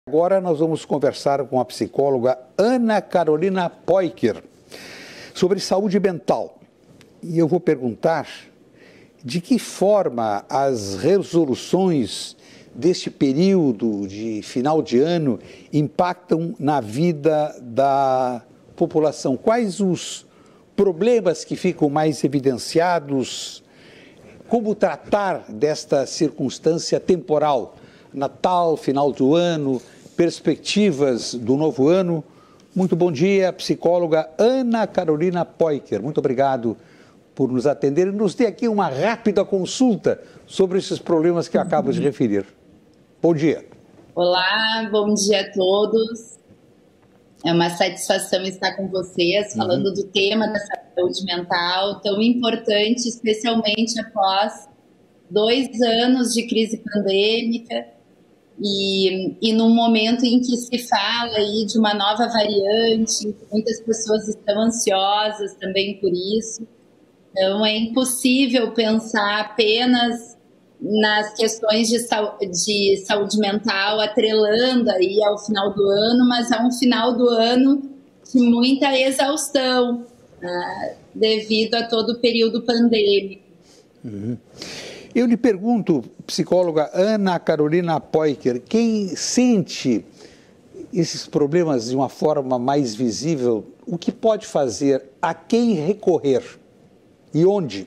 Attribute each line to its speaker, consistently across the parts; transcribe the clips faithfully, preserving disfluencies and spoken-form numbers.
Speaker 1: Agora nós vamos conversar com a psicóloga Ana Carolina Poiker sobre saúde mental. E eu vou perguntar de que forma as resoluções deste período de final de ano impactam na vida da população. Quais os problemas que ficam mais evidenciados? Como tratar desta circunstância temporal? Natal, final do ano, perspectivas do novo ano. Muito bom dia, psicóloga Ana Carolina Poiker. Muito obrigado por nos atender e nos dê aqui uma rápida consulta sobre esses problemas que eu acabo de referir. Bom dia. Olá, bom dia a todos. É uma satisfação estar com vocês, falando uhum. do tema da saúde mental, tão importante, especialmente após dois anos de crise pandêmica e, e num momento em que se fala aí de uma nova variante, muitas pessoas estão ansiosas também por isso. Então, é impossível pensar apenas nas questões de, de saúde mental, atrelando aí ao final do ano, mas a um final do ano de muita exaustão, né, devido a todo o período pandêmico. Uhum. Eu lhe pergunto, psicóloga Ana Carolina Poiker, quem sente esses problemas de uma forma mais visível, o que pode fazer, a quem recorrer e onde?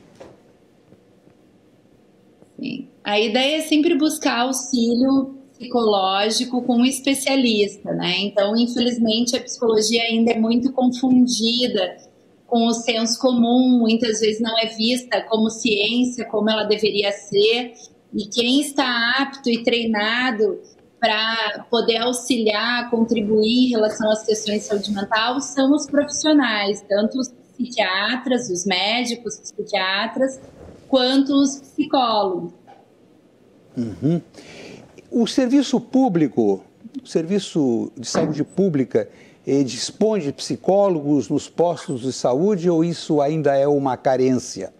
Speaker 1: Sim. A ideia é sempre buscar auxílio psicológico com um especialista, né? Então, infelizmente, a psicologia ainda é muito confundida com o senso comum, muitas vezes não é vista como ciência, como ela deveria ser, e quem está apto e treinado para poder auxiliar, contribuir em relação às questões de saúde mental são os profissionais, tanto os psiquiatras, os médicos, os psiquiatras, quanto os psicólogos. Uhum. O serviço público, o serviço de saúde pública, eh, dispõe de psicólogos nos postos de saúde ou isso ainda é uma carência?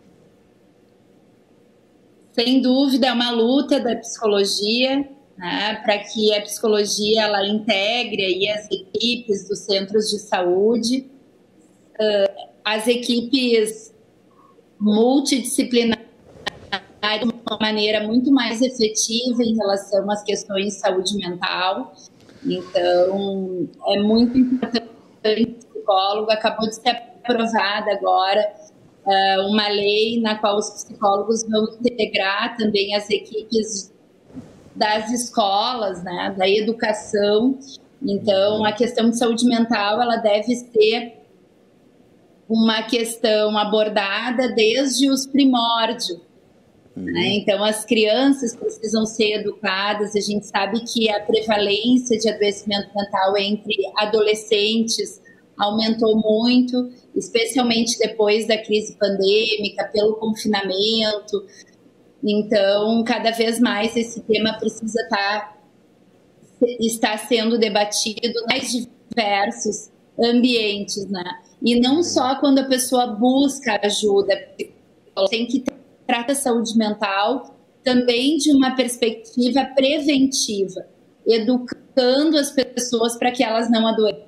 Speaker 1: Sem dúvida, é uma luta da psicologia, né, para que a psicologia ela integre aí as equipes dos centros de saúde, uh, as equipes multidisciplinares de uma maneira muito mais efetiva em relação às questões de saúde mental. Então, é muito importante o psicólogo. Acabou de ser aprovada agora uh, uma lei na qual os psicólogos vão integrar também as equipes das escolas, né, da educação. Então, a questão de saúde mental ela deve ser uma questão abordada desde os primórdios. Uhum. Né? Então, as crianças precisam ser educadas. A gente sabe que a prevalência de adoecimento mental entre adolescentes aumentou muito, especialmente depois da crise pandêmica, pelo confinamento. Então, cada vez mais esse tema precisa estar, estar sendo debatido nas diversos ambientes, né? E não só quando a pessoa busca ajuda, tem que tratar a saúde mental também de uma perspectiva preventiva, educando as pessoas para que elas não adoeçam.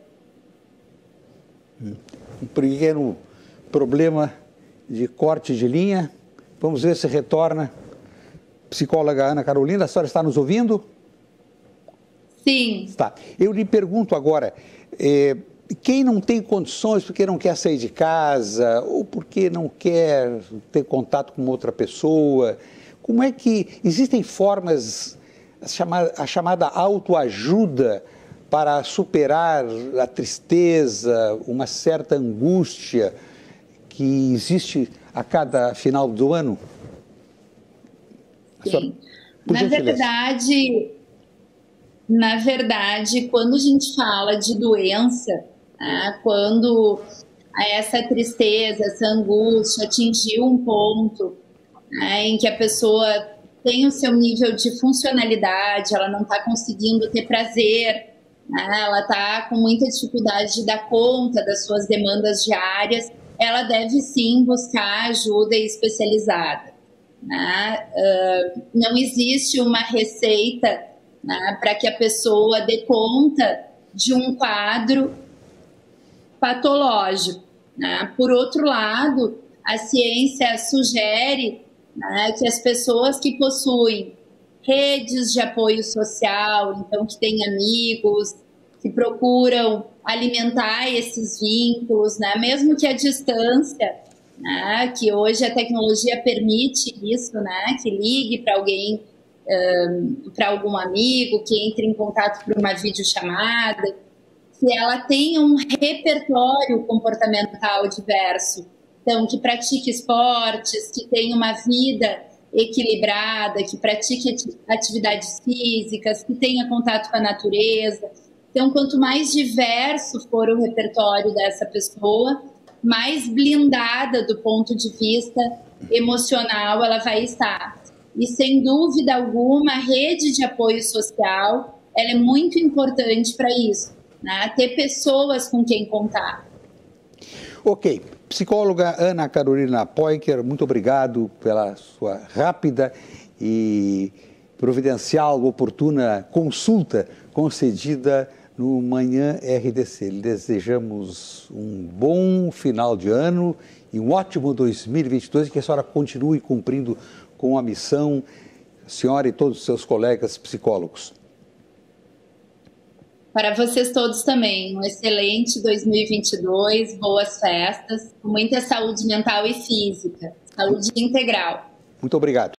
Speaker 1: Um pequeno problema de corte de linha. Vamos ver se retorna. Psicóloga Ana Carolina, a senhora está nos ouvindo? Sim. Está. Eu lhe pergunto agora, é, quem não tem condições porque não quer sair de casa ou porque não quer ter contato com outra pessoa, como é que existem formas, a chamada, a chamada autoajuda para superar a tristeza, uma certa angústia que existe a cada final do ano? Sim. Na verdade, na verdade, quando a gente fala de doença, né, quando essa tristeza, essa angústia atingiu um ponto, né, em que a pessoa tem o seu nível de funcionalidade, ela não está conseguindo ter prazer, né, ela está com muita dificuldade de dar conta das suas demandas diárias, ela deve sim buscar ajuda especializada. Né? Uh, não existe uma receita
Speaker 2: né, para que a pessoa dê conta de um quadro patológico, né? Por outro lado, a ciência sugere, né, que as pessoas que possuem redes de apoio social, então que têm amigos, que procuram alimentar esses vínculos, né, mesmo que à distância, né, que hoje a tecnologia permite isso, né, que ligue para alguém, um, para algum amigo, que entre em contato por uma videochamada, que ela tenha um repertório comportamental diverso, então que pratique esportes, que tenha uma vida equilibrada, que pratique atividades físicas, que tenha contato com a natureza. Então, quanto mais diverso for o repertório dessa pessoa, mais blindada do ponto de vista emocional ela vai estar. E, sem dúvida alguma, a rede de apoio social ela é muito importante para isso, né? Ter pessoas com quem contar.
Speaker 1: Ok. Psicóloga Ana Carolina Poicher, muito obrigado pela sua rápida e providencial, oportuna consulta concedida no Manhã R D C. Lhe desejamos um bom final de ano e um ótimo dois mil e vinte e dois, que a senhora continue cumprindo com a missão, a senhora e todos os seus colegas psicólogos.
Speaker 2: Para vocês todos também, um excelente dois mil e vinte e dois, boas festas, com muita saúde mental e física, saúde integral.
Speaker 1: Muito obrigado.